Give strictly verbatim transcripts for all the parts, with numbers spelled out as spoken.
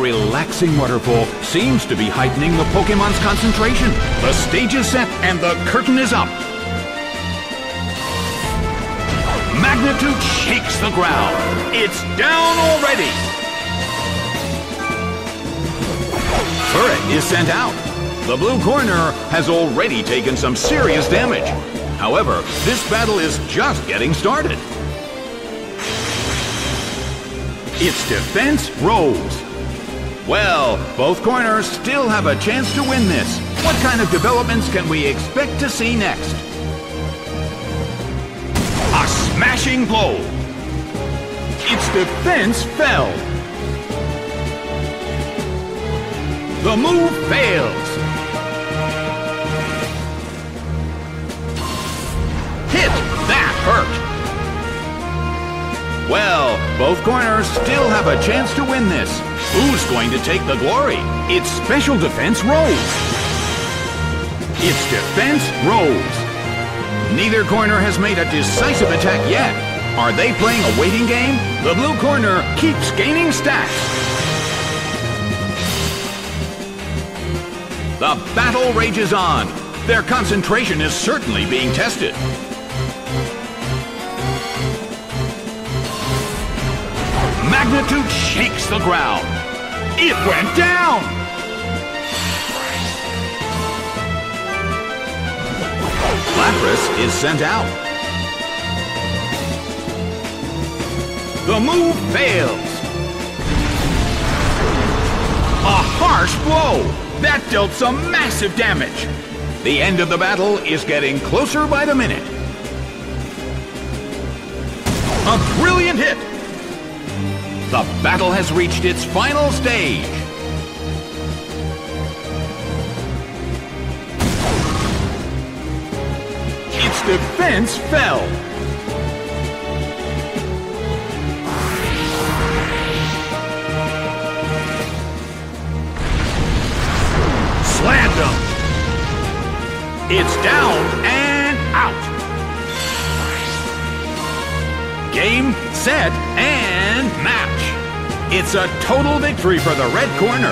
relaxing waterfall seems to be heightening the Pokemon's concentration. The stage is set and the curtain is up. Magnitude shakes the ground. It's down already. Turret is sent out. The blue corner has already taken some serious damage. However, this battle is just getting started. Its defense rose. Well, both corners still have a chance to win this. What kind of developments can we expect to see next? A smashing blow. Its defense fell. The move fails. Hit! That hurt. Well, both corners still have a chance to win this. Who's going to take the glory? Its special defense rose. Its defense rose. Neither corner has made a decisive attack yet. Are they playing a waiting game? The blue corner keeps gaining stacks. The battle rages on. Their concentration is certainly being tested. Magnitude shakes the ground. It went down! Lapras is sent out. The move fails. A harsh blow! That dealt some massive damage. The end of the battle is getting closer by the minute. A brilliant hit! The battle has reached its final stage. Its defense fell. Slammed him. It's down and out. Game, set, and match. It's a total victory for the red corner.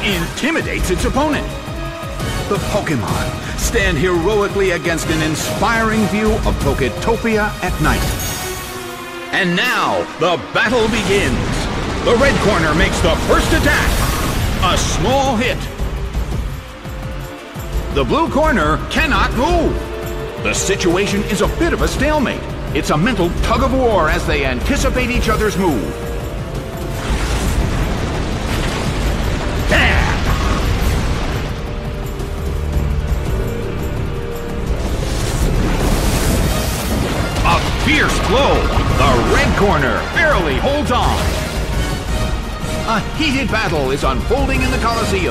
intimidates its opponent. The Pokémon stand heroically against an inspiring view of Poketopia at night. And now, the battle begins. The red corner makes the first attack. A small hit. The blue corner cannot move. The situation is a bit of a stalemate. It's a mental tug of war as they anticipate each other's move. Damn! A fierce blow. The red corner barely holds on. A heated battle is unfolding in the Colosseum.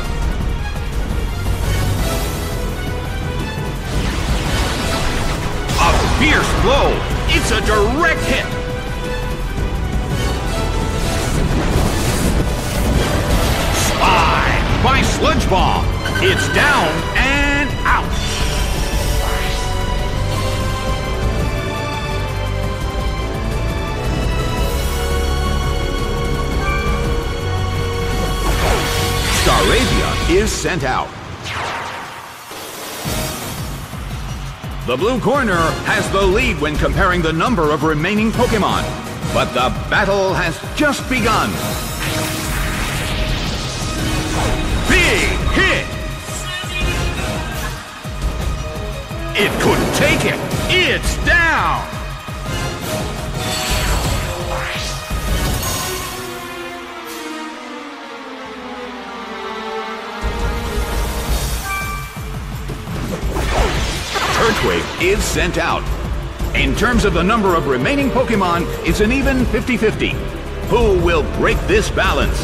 A fierce blow. It's a direct hit. Spy by Sludge Bomb. It's down and out. Staravia is sent out. The blue corner has the lead when comparing the number of remaining Pokémon, but the battle has just begun. Big hit! It couldn't take it. It's down! Turtwig is sent out. In terms of the number of remaining Pokémon, it's an even fifty fifty. Who will break this balance?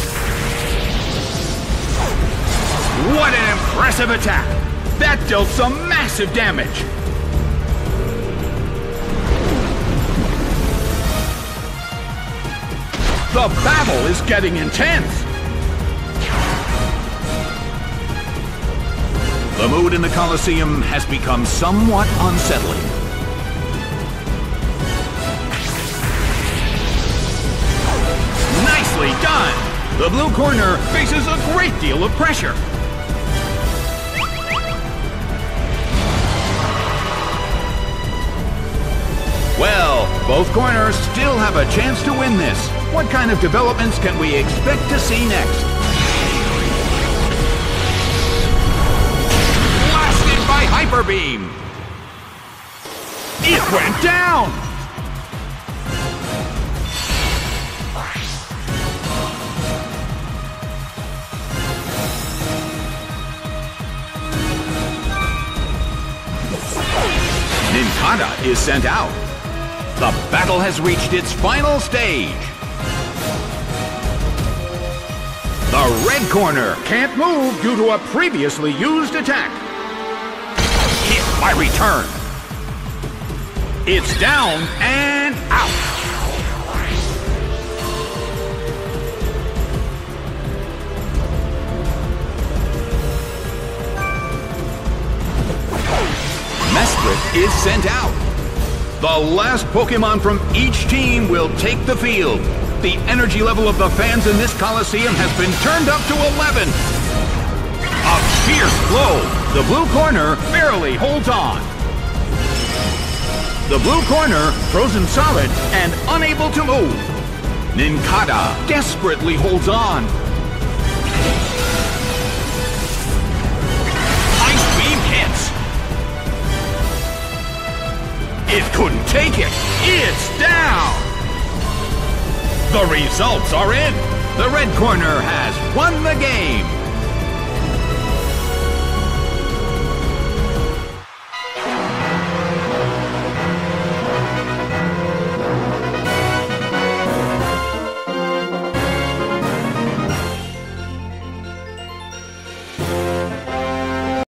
What an impressive attack! That dealt some massive damage! The battle is getting intense! The mood in the Colosseum has become somewhat unsettling. Nicely done! The blue corner faces a great deal of pressure. Well, both corners still have a chance to win this. What kind of developments can we expect to see next? By Hyper Beam! It went down! Nincada is sent out. The battle has reached its final stage. The red corner can't move due to a previously used attack. Hit by return. It's down and out. Mesprit is sent out. The last Pokémon from each team will take the field. The energy level of the fans in this Colosseum has been turned up to eleven. A fierce blow. The blue corner barely holds on. The blue corner frozen solid and unable to move. Nincada desperately holds on. Ice beam hits. It couldn't take it. It's down. The results are in. The red corner has won the game.